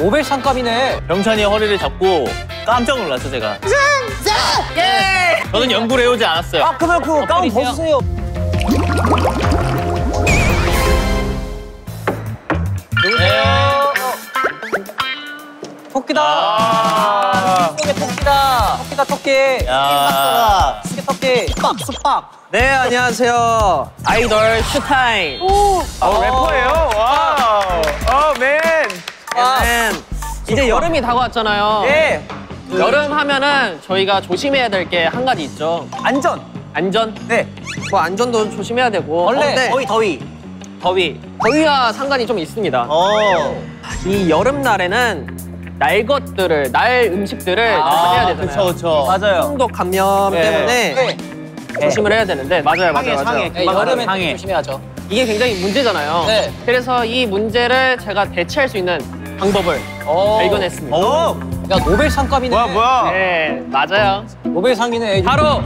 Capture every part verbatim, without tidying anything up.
노벨 상감이네. 병찬이 허리를 잡고 깜짝 놀랐어, 제가. 예! 저는 연구를 해오지 않았어요. 아, 그러면 그 가운 벗으세요. 누구세요? 토끼다. 아 속에 토끼다. 토끼다, 토끼. 야. 속에 토끼. 수박, 수박. 네, 안녕하세요. 아이돌 슈타임. 오. 어, 래퍼예요? 와우. 어, 맨. 아. 이제 여름이 다가왔잖아요. 예. 여름 하면은 저희가 조심해야 될 게 한 가지 있죠. 안전. 안전? 네. 뭐 안전도 조심해야 되고. 원래 어, 네. 더위, 더위. 더위. 더위와 상관이 좀 있습니다. 어. 이 여름날에는 날 것들을, 날 음식들을 아, 조심해야 되잖아요. 그쵸, 그쵸. 맞아요. 홍독 감염 네. 때문에 네. 조심을 해야 되는데 맞아요, 맞아요, 상해, 맞아요. 상해. 네, 여름엔 상해. 조심해야죠. 이게 굉장히 문제잖아요. 네. 그래서 이 문제를 제가 대체할 수 있는 방법을 오. 발견했습니다. 오. 야, 노벨 상감이네. 뭐야, 뭐야. 네, 맞아요. 노벨 상이네. 바로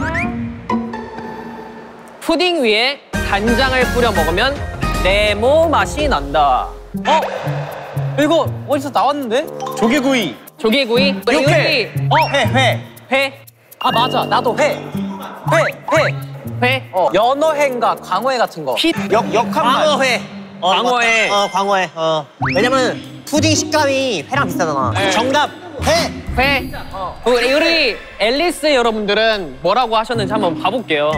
푸딩 위에 간장을 뿌려 먹으면 네모 맛이 난다. 어? 이거 어디서 나왔는데? 조개구이. 조개구이, 육회. 어, 회, 회. 회, 아, 맞아. 나도 회. 회, 회. 회, 어, 연어회인가 광어회 같은 거. 피, 역, 역한 맛. 광어회. 어, 광어회. 맞다. 어, 광어회. 어. 왜냐면 푸딩 식감이 회랑 비슷하잖아. 네. 정답, 회. 회. 우리, 우리 앨리스 여러분들은 뭐라고 하셨는지 한번 봐볼게요.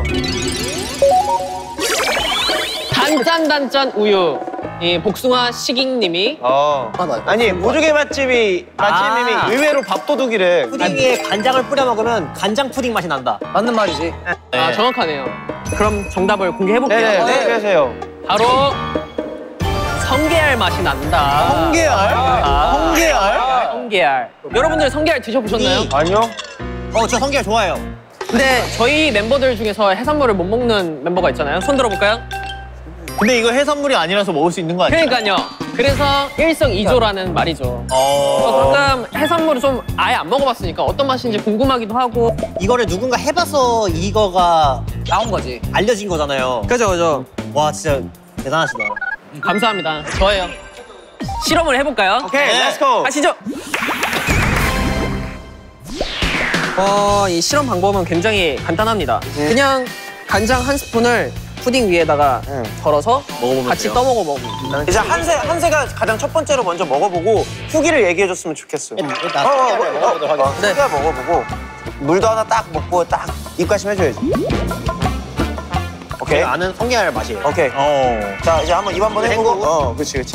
단짠단짠 우유. 이 복숭아 시깅님이 어. 아니, 무조개 맛집이, 맛집님이 아. 의외로 밥도둑이래. 푸딩 위에 간장을 뿌려 먹으면 간장 푸딩 맛이 난다. 맞는 말이지. 아, 정확하네요. 그럼 정답을 공개해볼게요. 네네, 네. 네. 하세요. 바로 성게알 맛이 난다. 성게알? 아. 성게알? 성게알. 여러분들 성게알 드셔보셨나요? 아니요. 어, 저 성게알 좋아해요. 근데 저희 멤버들 중에서 해산물을 못 먹는 멤버가 있잖아요. 손 들어볼까요? 근데 이거 해산물이 아니라서 먹을 수 있는 거 아니에요? 그러니까요. 그래서 일석이조라는 말이죠. 어. 가끔 해산물을 좀 아예 안 먹어봤으니까 어떤 맛인지 궁금하기도 하고. 이거를 누군가 해봐서 이거가 나온 거지. 알려진 거잖아요. 그죠, 그죠. 와, 진짜 대단하시다. 감사합니다. 저예요. 실험을 해볼까요? 오케이, 네. 렛츠고. 가시죠. 어, 이 실험 방법은 굉장히 간단합니다. 그냥 간장 한 스푼을 푸딩 위에다가 덜어서 같이 돼요. 떠먹어 먹으면 이제 한세, 한세가 가장 첫 번째로 먼저 먹어보고 후기를 얘기해줬으면 좋겠어. 일단 어, 어, 성게알을 어, 먹어보도록 어, 하겠습니다. 후기가 먹어보고 물도 하나 딱 먹고 딱 입가심 해줘야지. 오케이. 아는 성게알 맛이에요. 오케이. 어. 자, 이제 한번 입 한번 해보고. 헹구고. 어, 그렇지, 그렇지.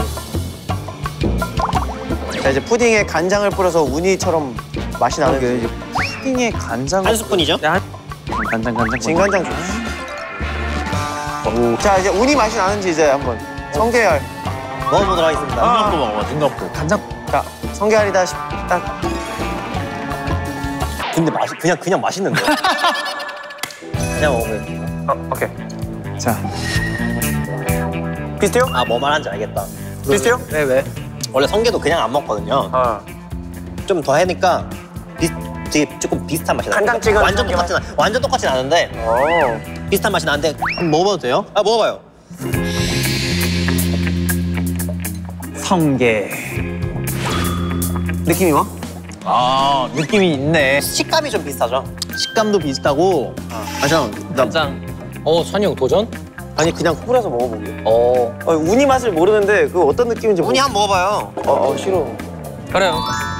자, 이제 푸딩에 간장을 뿌려서 우니처럼 맛이 나는. 이제 푸딩에 간장. 한 스푼이죠? 네, 한- 간장, 간장. 진간장 좋지. 오. 자, 이제 우니 맛이 나는지 이제 한번. 성게알. 먹어보도록 하겠습니다. 눈 감고 먹어봐, 눈 감고. 간장. 자, 성게알이다 싶, 딱. 근데 맛이 그냥 그냥 맛있는데. 그냥 먹으면. 어, 오케이. 자. 비슷해요? 아, 뭐 말하는지 알겠다. 비슷해요? 왜, 왜? 원래 성게도 그냥 안 먹거든요. 어. 좀 더 해니까 비, 되게 조금 비슷한 맛이 나요. 간장찌개는 완전 성게만? 똑같진 않, 완전 똑같진 않은데 어. 비슷한 맛이 나는데 한번 먹어봐도 돼요? 아, 먹어봐요. 성게. 느낌이 와? 아, 느낌이 있네. 식감이 좀 비슷하죠? 식감도 비슷하고. 아, 잠깐. 나, 간장. 어, 찬이 형 도전? 아니, 그냥 뿌려서 먹어보게. 어. 어, 우니 맛을 모르는데 그 어떤 느낌인지. 우니 한번 먹어봐요. 어, 어, 싫어. 그래요.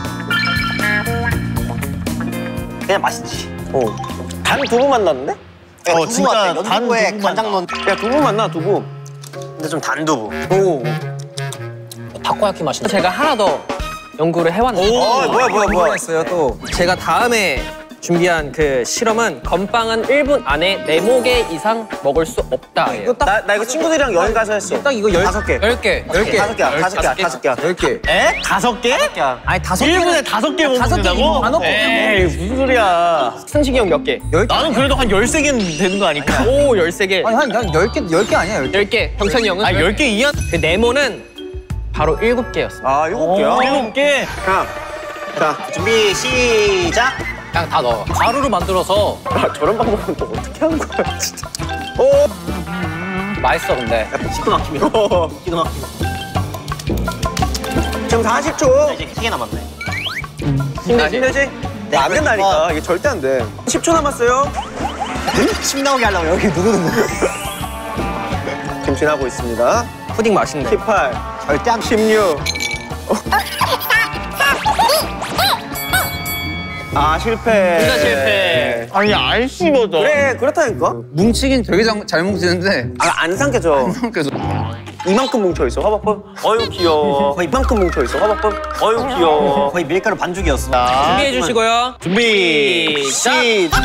그냥 맛있지. 어. 단 두부 맛 나는데? 어, 어, 진짜 단 연두부에 두부 간장 맛 넣은 야, 두부 맛 나, 두부. 근데 좀 단 두부. 오. 타코야키 맛인데. 제가 하나 더 연구를 해왔는데 어, 뭐야, 뭐야, 뭐야. 했어요 또. 제가 다음에 준비한 그 실험은 건빵은 일 분 안에 네모 개 이상 먹을 수 없다. 이거 딱, 나, 나 이거 친구들이랑 여행 가서 했어. 딱 이거 열, 다섯 개. 열 개. 열 개. 다섯 개야, 다섯 개야, 다섯 개야. 열 개. 에? 다섯 개? 아니, 다섯 개. 일 분에 다섯 개 다섯 개 먹는다고? 안 먹고. 에이, 무슨 소리야. 승식이 형 몇 개? 열 개. 나는 그래도 한 열세 개는 되는 거 아닐까? 오, 열세 개. 아니, 한, 한 열 개, 열 개 아니야, 열 개. 열 개. 병찬이 형은? 아, 열 개 이하? 그 네모는 바로 일곱 개였습니다. 아, 일곱 개야? 일곱 개? 자, 자. 준비 시작. 그냥 다 넣어. 가루를 만들어서. 아, 저런 방법은 또 어떻게 한 거야, 진짜. 오! 맛있어, 근데. 기가 막히면. 기가 막히면. 지금 사십 초. 이제 세 개 남았네. 힘들지? 힘들지? 네, 안 된다니까. 이게 절대 안 돼. 십 초 남았어요. 침 나오게 하려고 여기 누르는 거예요. 김치하고 있습니다. 푸딩 맛있네. 십팔, 절대 안 십육. 아, 실패. 둘 다 실패. 아니 안 씹어져. 그래, 그렇다니까. 뭉치긴 되게 잘, 잘 뭉치는데 아, 안 삼켜져. 그래서 이만큼 뭉쳐있어, 화박법. 어유 귀여워. 거의 이만큼 뭉쳐있어, 화박법. 어유 귀여워. 거의 밀가루 반죽이었어. 준비해 주시고요. 준비 시작.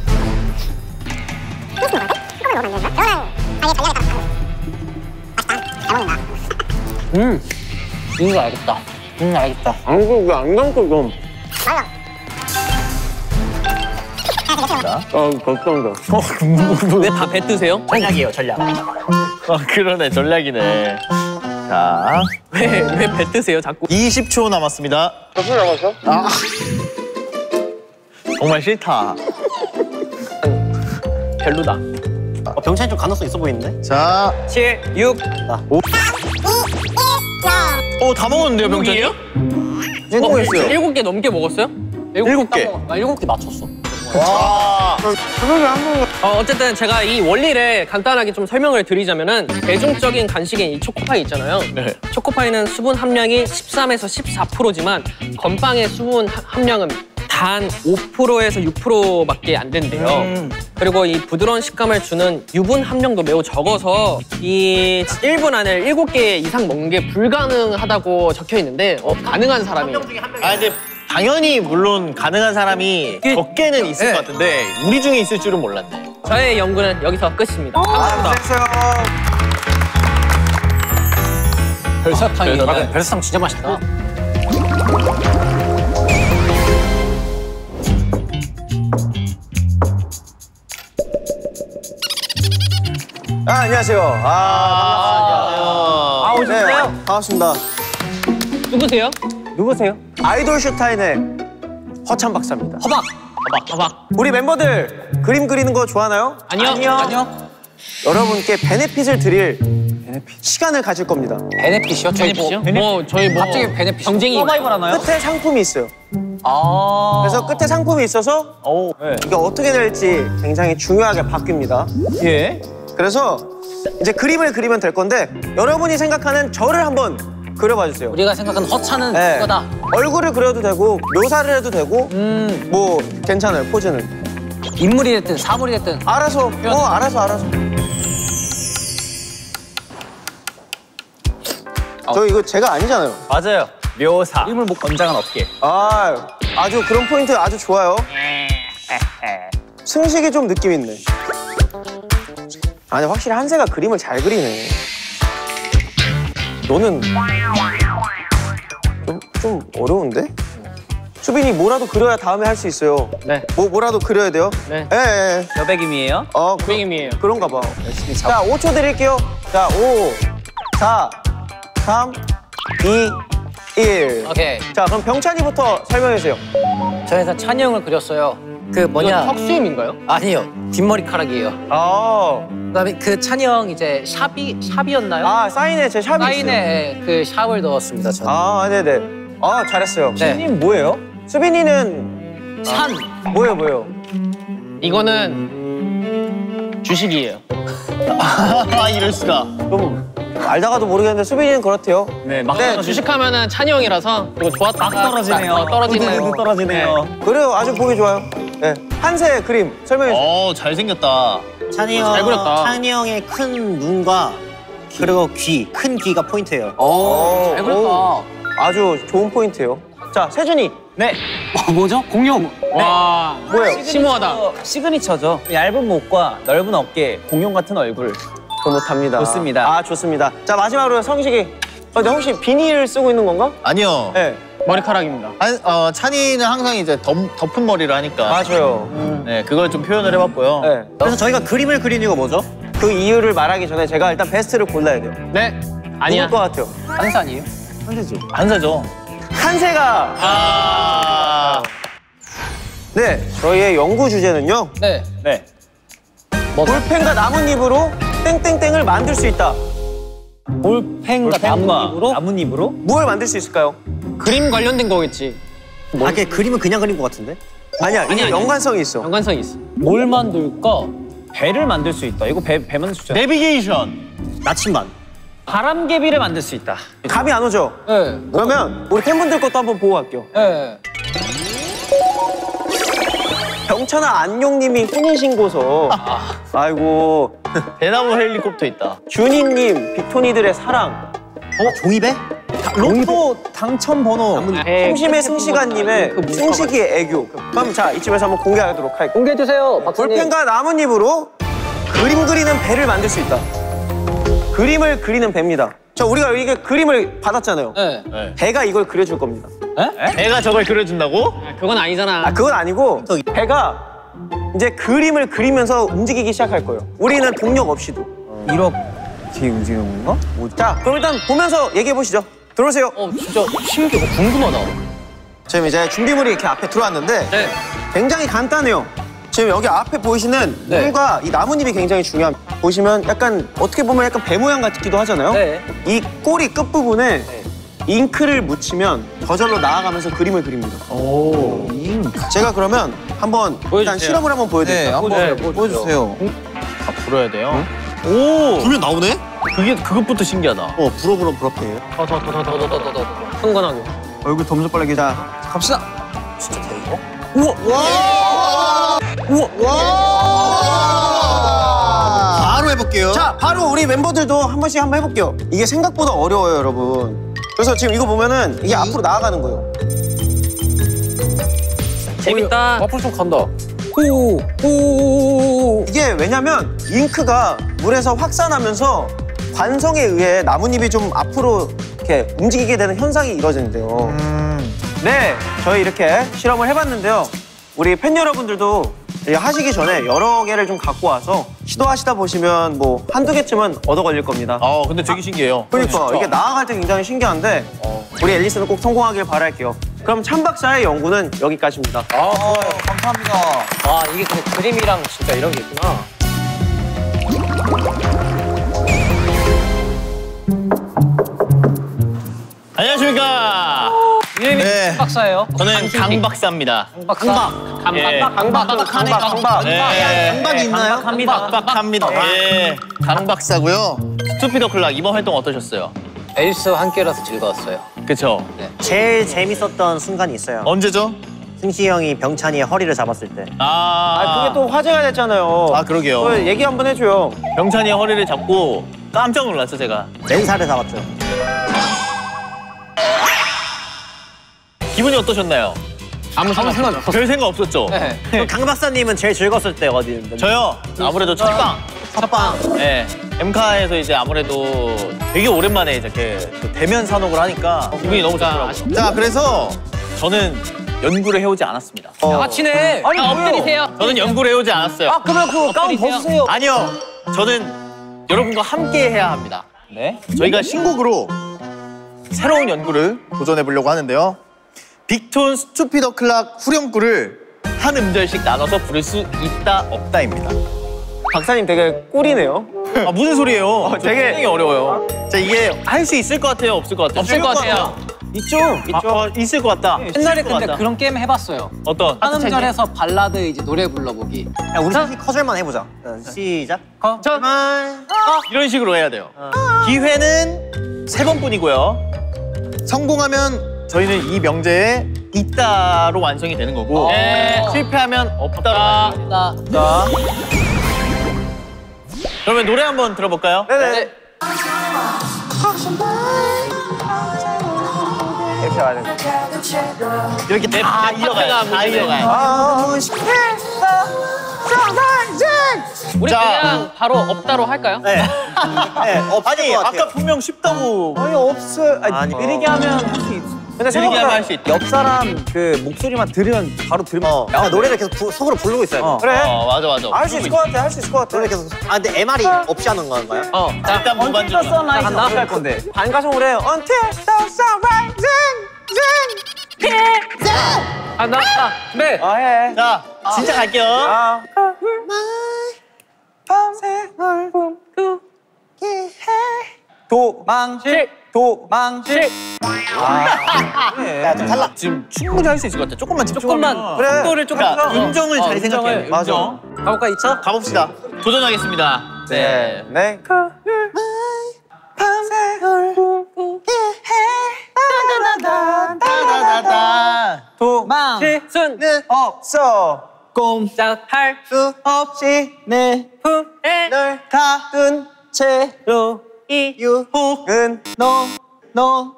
음 이거 알겠다. 음 알겠다. 안 그래, 왜안 감고 좀. 어, 걱정돼. 왜 다 뱉으세요? 전략이에요 전략. 어 그러네 전략이네. 자 왜 왜 뱉으세요 자꾸? 이십 초 남았습니다. 몇 분 남았어? 아 정말 싫다. 별로다. 어, 병찬이 좀 가능성 있어 보이는데? 자, 칠, 육. 어 다 먹었는데요 병찬이? 일곱 있어요. 일곱 개 넘게 먹었어요? 일곱 개. 나 일곱 개 맞췄어. 와. 어, 어쨌든 제가 이 원리를 간단하게 좀 설명을 드리자면은 대중적인 간식인 이 초코파이 있잖아요. 네. 초코파이는 수분 함량이 십삼에서 십사 퍼센트지만 건빵의 수분 하- 함량은 단 오 퍼센트에서 육 퍼센트밖에 안 된대요. 음. 그리고 이 부드러운 식감을 주는 유분 함량도 매우 적어서 이 일 분 안에 일곱 개 이상 먹는 게 불가능하다고 적혀 있는데 어, 가능한 사람이 아 근데 당연히 물론 가능한 사람이 적게는 있을 네. 것 같은데 우리 중에 있을 줄은 몰랐네. 저의 연구는 여기서 끝입니다. 감사합니다. 됐어요. 별사탕이 별사탕. 별사탕 진짜 맛있다. 아, 안녕하세요. 아, 아, 반갑습니다. 네, 반갑습니다. 누구세요? 누구세요? 아이돌 슈타인의 허찬 박사입니다. 허박. 봐봐, 봐봐. 우리 멤버들 그림 그리는 거 좋아하나요? 아니요. 아니요. 여러분께 베네핏을 드릴 시간을 가질 겁니다. 베네핏이요? 저희 베네핏이요? 뭐, 뭐 저희 뭐 갑자기 베네핏. 경쟁이 하나요? 끝에 상품이 있어요. 아. 그래서 끝에 상품이 있어서 오, 네. 이게 어떻게 될지 굉장히 중요하게 바뀝니다. 예. 그래서 이제 그림을 그리면 될 건데 여러분이 생각하는 저를 한번 그려봐 주세요. 우리가 생각하는 허차는 네. 이거다. 얼굴을 그려도 되고 묘사를 해도 되고 음. 뭐 괜찮아요, 포즈는. 인물이 됐든 사물이 됐든. 알아서, 어, 알아서, 알아서. 저 이거 제가 아니잖아요. 맞아요. 묘사. 그림을 뭐 권장은 없게. 아, 아주 그런 포인트 아주 좋아요. 승식이 좀 느낌 있네. 아니, 확실히 한세가 그림을 잘 그리네. 너는 좀, 좀 어려운데? 수빈이 뭐라도 그려야 다음에 할 수 있어요. 네. 뭐, 뭐라도 그려야 돼요? 네. 예, 예. 여백임이에요? 어, 그, 고객님이에요. 그런가 봐. 열심히 자, 오 초 드릴게요. 자, 오, 사, 삼, 이, 일. 오케이. 자, 그럼 병찬이부터 설명해주세요. 저 일단 찬이 형을 그렸어요. 그 뭐냐? 턱수염인가요? 아니요. 뒷머리카락이에요. 아, 그다음에 그 찬이 형 이제 샵이 샵이었나요? 아 사인에 제 샵이 있어요. 사인에 그 샵을 넣었습니다. 저는. 아, 네네. 아, 잘했어요. 네. 수빈이는 뭐예요? 수빈이는 산. 뭐예요, 뭐예요? 이거는 주식이에요. 아, 이럴 수가. 좀 알다가도 모르겠는데 수빈이는 그렇대요. 네, 막 네, 주식하면 찬이 형이라서 이거 좋았다. 막 떨어지네요. 어, 떨어지네요. 후두두두 떨어지네요. 그래요, 아주 보기 좋아요. 네, 한세 그림 설명해주세요. 어, 잘생겼다. 찬이 형, 잘 그렸다. 찬이 형의 큰 눈과 그리고 귀, 큰 귀가 포인트예요. 오, 잘 그렸다. 오, 아주 좋은 포인트예요. 자, 세준이. 네. 어, 뭐죠? 공룡. 와, 뭐예요? 심오하다. 시그니처죠. 얇은 목과 넓은 어깨, 공룡 같은 얼굴. 저 못합니다. 좋습니다. 아, 좋습니다. 자, 마지막으로 성식이. 어, 근데 혹시 비니를 쓰고 있는 건가? 아니요. 네, 머리카락입니다. 한, 어, 찬이는 항상 이제 덮, 덮은 머리를 하니까. 맞아요. 네, 그걸 좀 표현을 해봤고요. 네. 그래서 저희가 그림을 그리는 이유가 뭐죠? 그 이유를 말하기 전에 제가 일단 베스트를 골라야 돼요. 네. 아니야. 누굴 것 같아요? 한산이에요? 한세죠. 한세가. 아. 네, 저희의 연구 주제는요. 네. 네. 볼펜과 나뭇잎으로 땡땡땡을 만들 수 있다. 볼펜과 나뭇잎으로? 나뭇잎으로? 뭘 만들 수 있을까요? 그림 관련된 거겠지. 아, 걔 그림은 그냥 그린 것 같은데? 아니야, 이게 아니, 아니. 연관성이 있어. 연관성이 있어. 뭘 만들까? 배를 만들 수 있다. 이거 배, 배 만들 수 있잖아. 내비게이션. 나침반. 바람개비를 만들 수 있다. 감이 안 오죠? 네. 그러면 우리 팬분들 것도 한번 보고 갈게요. 네. 병찬아 안용님이 혼인신고서. 아이고. 대나무 헬리콥터 있다. 준이님, 빅토니들의 사랑. 어? 종이배? 로또 당첨 번호. 심심의 승시가님의 승식이의 애교. 그럼 자, 이쯤에서 한번 공개하도록 할게요. 공개해주세요, 박사님. 볼펜과 나뭇잎으로 그림 그리는 배를 만들 수 있다. 그림을 그리는 배입니다. 자, 우리가 이게 그림을 받았잖아요. 네. 네. 배가 이걸 그려줄 겁니다. 배가 저걸 그려준다고? 아, 그건 아니잖아. 아, 그건 아니고 배가 이제 그림을 그리면서 움직이기 시작할 거예요. 우리는 동력 없이도. 이렇게 움직이는 건가? 자, 그럼 일단 보면서 얘기해 보시죠. 들어오세요. 어, 진짜 신기해. 어, 궁금하다. 지금 이제 준비물이 이렇게 앞에 들어왔는데 네. 굉장히 간단해요. 지금 여기 앞에 보이시는 네. 물과 이 나뭇잎이 굉장히 중요합니다. 보시면 약간 어떻게 보면 약간 배 모양 같기도 하잖아요. 네. 이 꼬리 끝부분에 잉크를 묻히면 저절로 나아가면서 그림을 그립니다. 오. 제가 그러면 한번 일단 보여주세요. 실험을 한번 보여드릴게요. 네, 한번 보여주세요. 아, 불어야 돼요? 오! 불면 나오네? 그게, 그것부터 신기하다. 어, 불어불어 불어패. 더더더더더더더더 흥건하게. 얼굴 점점 빨개자 갑시다. 진짜 돼, 이거? 우와! 우와! 우와! 와! 바로 해볼게요. 자, 바로 우리 멤버들도 한 번씩 한번 해볼게요. 이게 생각보다 어려워요, 여러분. 그래서 지금 이거 보면은 이게 앞으로 나아가는 거예요. 재밌다. 앞으로 좀 간다. 오, 오. 이게 왜냐면 잉크가 물에서 확산하면서 관성에 의해 나뭇잎이 좀 앞으로 이렇게 움직이게 되는 현상이 이루어지는데요. 네, 저희 이렇게 실험을 해봤는데요. 우리 팬 여러분들도 이게 하시기 전에 여러 개를 좀 갖고 와서 시도하시다 보시면 뭐 한두 개쯤은 얻어 걸릴 겁니다. 아, 근데 되게 신기해요. 그러니까 진짜. 이게 나아갈 때 굉장히 신기한데 우리 앨리스는 꼭 성공하길 바랄게요. 그럼 찬박사의 연구는 여기까지입니다. 아, 좋아요. 감사합니다. 아, 이게 근데 그림이랑 진짜 이런 게 있구나. 안녕하십니까. 이름이 네. 박사예요. 저는 강 박사입니다. 박사. 예. 강박, 강박, 강박, 강박. 네. 강박이 있나요? 강박합니다. 강박합니다. 예. 강 박사고요. 스투피더 클락 이번 활동 어떠셨어요? 앨리스와 함께라서 즐거웠어요. 그쵸? 제일 재밌었던 순간이 있어요. 언제죠? 승시 형이 병찬이의 허리를 잡았을 때. 아, 아, 그게 또 화제가 됐잖아요. 아, 그러게요. 그거 얘기 한번 해줘요. 병찬이의 허리를 잡고 깜짝 놀랐어, 제가. 맨살을 잡았죠. 기분이 어떠셨나요? 아무 생각 없어. 별 생각 없었죠? 네. 그럼 강 박사님은 제일 즐거웠을 때 어디? 저요? 아무래도 첫방. 첫방. 네. 엠카에서 이제 아무래도 되게 오랜만에 이렇게 그 대면 산옥을 하니까 기분이 너무 좋더라고요. 자, 그래서 저는 연구를 해오지 않았습니다. 아, 친해. 아니, 엎드리세요. 저는 연구를 해오지 않았어요. 아, 그러면 그 가운 엎드리세요. 벗으세요. 아니요. 저는 여러분과 함께 해야 합니다. 네? 저희가 신곡으로 새로운 연구를 도전해 보려고 하는데요. 빅톤 스투피더 클락 후렴구를 한 음절씩 나눠서 부를 수 있다 없다입니다. 박사님 되게 꿀이네요. 아, 무슨 소리예요? 되게- 굉장히 어려워요. 자, 이게 할 수 있을 것 같아요, 없을 것 같아요? 없을 것 같아요. 있죠? 있죠. 아, 어, 있을 것 같다. 옛날에 있을 것 근데 같다. 그런 게임 해봤어요. 어떤? 한 음절에서 발라드 이제 노래 불러보기. 야, 우리 셋이 커절만 해보자. 어, 시작. 전 이런 식으로 해야 돼요. 기회는 세 번뿐이고요. 성공하면 저희는 이 명제에 있다로 완성이 되는 거고 네. 실패하면 없다로 완성이 돼요. 나. 자, 그러면 노래 한번 들어볼까요? 네네. 이렇게 와야 돼. 이렇게 다, 다 이어가요. 다 이어가요. 아, 우리 자. 그냥 바로 없다로 할까요? 네. 네, 없을 아니 것 같아요. 아까 분명 쉽다고. 아니 없어요. 아니, 아니, 느리게 하면 할 수 있어. 근데 느리게 하면 할 수 있다. 옆 사람 그 목소리만 들으면 바로 들으면. 어, 야, 노래를 계속 부, 속으로 부르고 있어요. 어. 그래. 어 맞아 맞아. 할 수 있을 것 같아. 할 수 있을 것 같아. 노래 계속. 아, 근데 엠알이 없이 하는 건가요? 어 일단 무반주. 간다. 어떻게 할 건데? 반가성으로 해요. Until the sun rises. 아, 나. 아, 네. 아 해. 자 진짜 갈게요. 아. 밤새 널 꿈꾸게 해. 도망칠 도망칠. 야, 좀 달라. 지금 충분히 할 수 있을 것 같아. 조금만 집중하면. 조금만 그래. 속도를 조금 그러니까 더. 음정을 어, 잘 생각해. 음정을. 맞아. 음정. 가볼까 이차? 가봅시다. 도전하겠습니다. 네. 네. 다다다다. 도망칠 순 없어. 꼼짝할 수 없이 내 품에 널 가둔 채로 이 유혹은 너너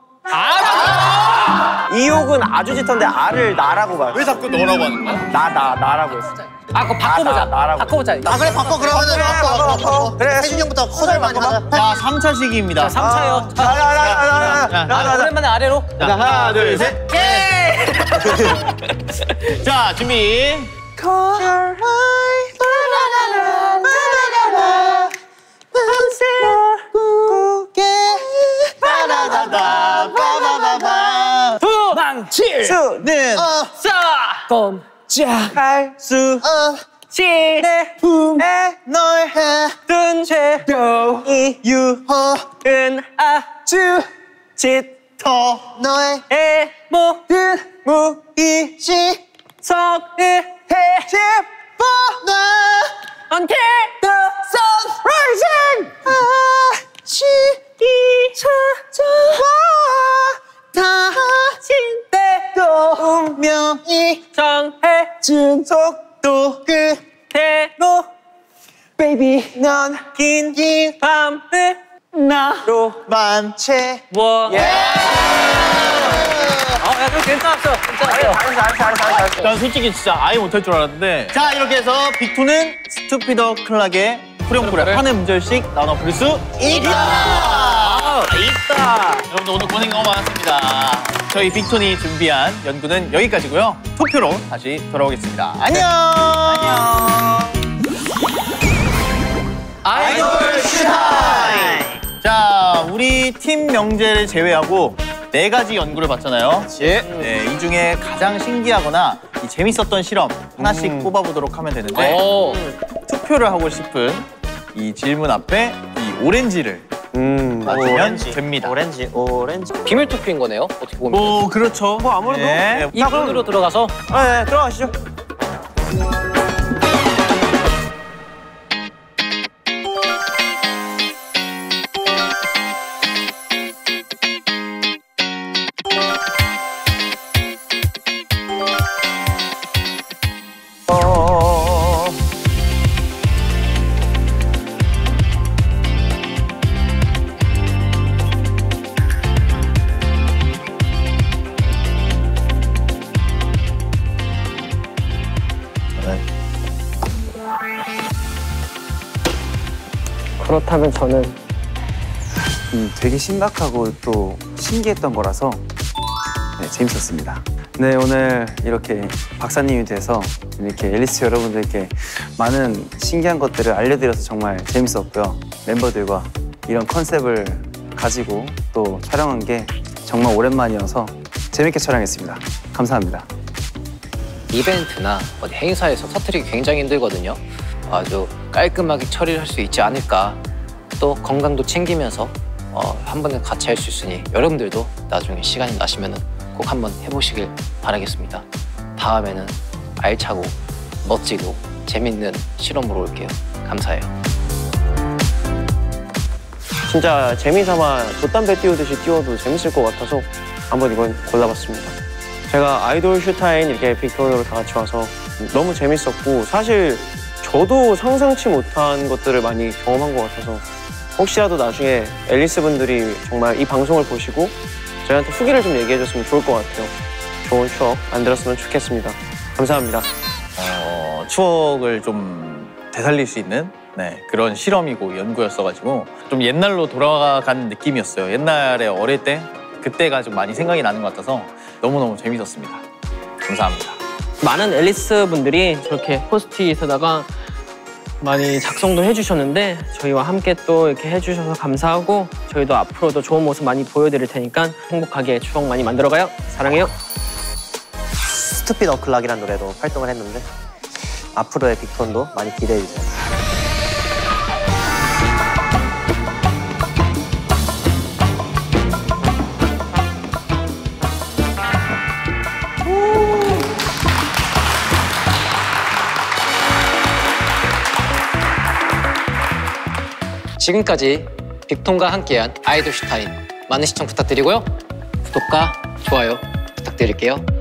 이욕은 아주 짙은데 아를 나라고 봐. 왜 자꾸 너라고 하는 거야? 나 나 나라고 했어. 아 그거 바꿔보자. 나, 나, 나라고. 바꿔보자. 아 그래 바꿔 그러면은 바꿔 바꿔 바꿔. 그래. 세준이 형부터 커절 많이 하자. 자 삼 차 시기입니다. 삼 차요. 나나나나나나나. 오랜만에 아래로. 자, 하나 둘 셋. 예! 자 준비. 도망칠 수는 싸 꼼짝할 수 시 내 품에 널 해둔 채로 이 유혹은 아주 짙어 너의 모든 무의식 속을 헤집어 나 Until The sun rising 아침이 찾아와 다친 때도 운명이 정해준 속도 그대로 Baby 넌 긴 긴 밤을 나로만 채워 워. 예. 어, 야, 그거 괜찮았어. 괜찮았어. 잘했어 잘했어 잘했어 잘했어 난 솔직히 진짜 아예 못할 줄 알았는데. 자 이렇게 해서 빅토는 스투피더 클락의 후렴구를 한 음절씩 나눠 부를 수 있다. 아, 있다. 여러분들 오늘 고생 너무 많았습니다. 저희 빅톤이 준비한 연구는 여기까지고요. 투표로 다시 돌아오겠습니다. 안녕. 안녕. 아이돌 슈타임. 자, 우리 팀 명제를 제외하고 네 가지 연구를 봤잖아요. 예. 네, 이 중에 가장 신기하거나 이 재밌었던 실험 하나씩 음. 뽑아보도록 하면 되는데 오. 투표를 하고 싶은 이 질문 앞에 이 오렌지를 음 맞추면 됩니다. 오렌지 오렌지 비밀 투표인 거네요. 어떻게 보면. 뭐 그렇죠. 뭐 아무래도 네. 이 분으로 들어가서 네, 들어가시죠. 그렇다면 저는 음, 되게 심각하고 또 신기했던 거라서 네, 재밌었습니다. 네, 오늘 이렇게 박사님이 돼서 이렇게 앨리스 여러분들께 많은 신기한 것들을 알려드려서 정말 재밌었고요. 멤버들과 이런 컨셉을 가지고 또 촬영한 게 정말 오랜만이어서 재밌게 촬영했습니다. 감사합니다. 이벤트나 어디 행사에서 터뜨리기 굉장히 힘들거든요. 아주 깔끔하게 처리할 수 있지 않을까. 또 건강도 챙기면서 어, 한 번에 같이 할 수 있으니 여러분들도 나중에 시간이 나시면 꼭 한번 해보시길 바라겠습니다. 다음에는 알차고 멋지고 재밌는 실험으로 올게요. 감사해요. 진짜 재미삼아 돛담배 띄우듯이 띄워도 재밌을 것 같아서 한번 이건 골라봤습니다. 제가 아이돌 슈타인 이렇게 빅톤으로 다 같이 와서 너무 재밌었고 사실 저도 상상치 못한 것들을 많이 경험한 것 같아서 혹시라도 나중에 앨리스 분들이 정말 이 방송을 보시고 저희한테 후기를 좀 얘기해줬으면 좋을 것 같아요. 좋은 추억 만들었으면 좋겠습니다. 감사합니다. 어, 추억을 좀 되살릴 수 있는 네, 그런 실험이고 연구였어가지고 좀 옛날로 돌아간 느낌이었어요. 옛날에 어릴 때 그때가 좀 많이 생각이 나는 것 같아서 너무너무 재밌었습니다. 감사합니다. 많은 앨리스 분들이 저렇게 포스트잇에다가 많이 작성도 해주셨는데 저희와 함께 또 이렇게 해주셔서 감사하고 저희도 앞으로도 좋은 모습 많이 보여드릴 테니까 행복하게 추억 많이 만들어가요. 사랑해요. 스투피드 어클락이라는 노래로 활동을 했는데 앞으로의 빅톤도 많이 기대해주세요. 지금까지 빅톤과 함께한 아이돌 슈타인 많은 시청 부탁드리고요. 구독과 좋아요 부탁드릴게요.